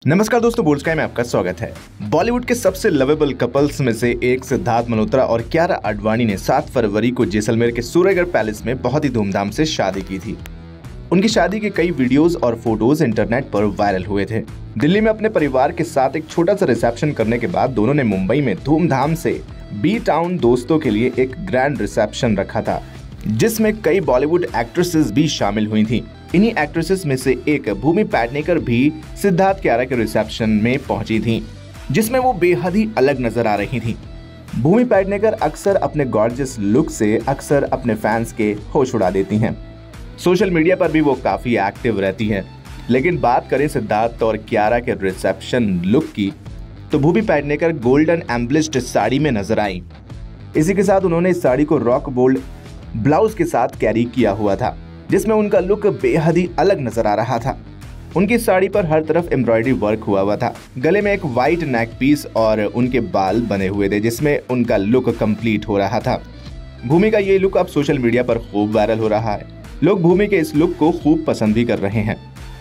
नमस्कार दोस्तों, bold sky में आपका स्वागत है। बॉलीवुड के सबसे लवेबल कपल्स में से एक सिद्धार्थ मल्होत्रा और कियारा आडवाणी ने 7 फरवरी को जैसलमेर के सूर्यगढ़ पैलेस में बहुत ही धूमधाम से शादी की थी। उनकी शादी के कई वीडियोस और फोटोज इंटरनेट पर वायरल हुए थे। दिल्ली में अपने परिवार के साथ एक छोटा सा रिसेप्शन करने के बाद दोनों ने मुंबई में धूमधाम से बी टाउन दोस्तों के लिए एक ग्रैंड रिसेप्शन रखा था, जिसमें कई बॉलीवुड एक्ट्रेसेस भी शामिल हुई थी। इन्हीं एक्ट्रेसेस में से एक भूमि पेडनेकर भी सिद्धार्थ कियारा के रिसेप्शन में पहुंची थी, जिसमें वो बेहद ही अलग नजर आ रही थी। भूमि पेडनेकर अक्सर अपने गॉर्जियस लुक से अक्सर अपने फैंस के होश उड़ा देती हैं। सोशल मीडिया पर भी वो काफी एक्टिव रहती हैं। लेकिन बात करें सिद्धार्थ और कियारा के रिसेप्शन लुक की, तो भूमि पेडनेकर गोल्डन एम्बलिश्ड साड़ी में नजर आई। इसी के साथ उन्होंने इस साड़ी को रॉक बोल्ड ब्लाउज के साथ कैरी किया हुआ था, जिसमें उनका लुक बेहद ही अलग नजर आ रहा था। उनकी साड़ी पर हर तरफ एम्ब्रॉयडरी वर्क हुआ था। गले में एक वाइट नेक पीस और उनके बाल बने हुए थे, जिसमें उनका लुक कंप्लीट हो रहा था। भूमि का ये लुक अब सोशल मीडिया पर खूब वायरल हो रहा है। लोग भूमि के इस लुक को खूब पसंद भी कर रहे हैं।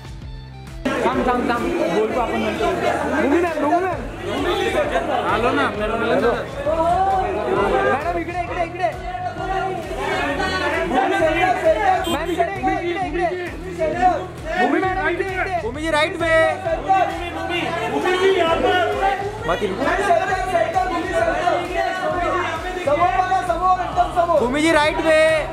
भूमि जी राइट में, भूमि जी यहाँ पर, भूमि जी राइट में,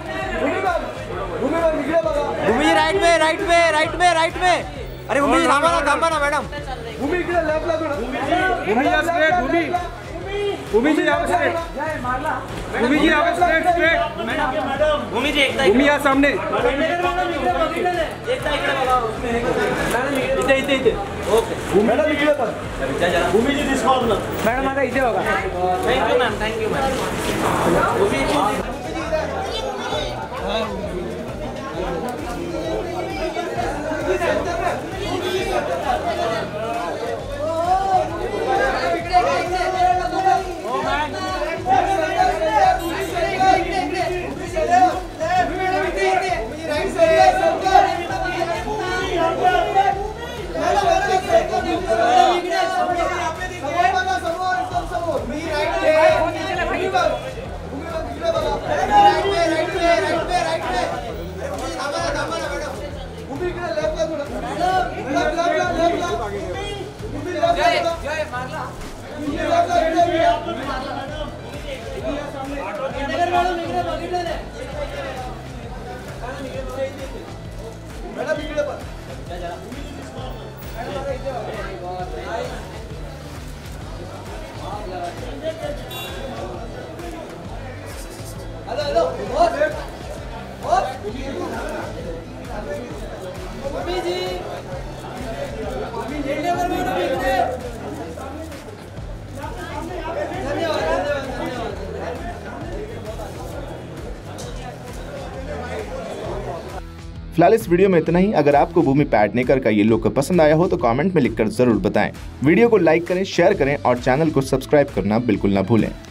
भूमि जी राइट में, राइट में, राइट में, राइट में। अरे भूमि जी थांबा ना मैडम। भूमि जी यहाँ स्ट्रेट, भूमि जी यहाँ स्ट्रेट, भूमि जी यहाँ स्ट्रेट, भूमि यहाँ सामने, भूमि जी दिसको मैडम आता इथे बघा। Thank you ma'am, thank you ma'am. फिलहाल इस वीडियो में इतना ही। अगर आपको भूमि पेडनेकर का ये लुक पसंद आया हो तो कमेंट में लिखकर जरूर बताएं। वीडियो को लाइक करें, शेयर करें और चैनल को सब्सक्राइब करना बिल्कुल ना भूलें।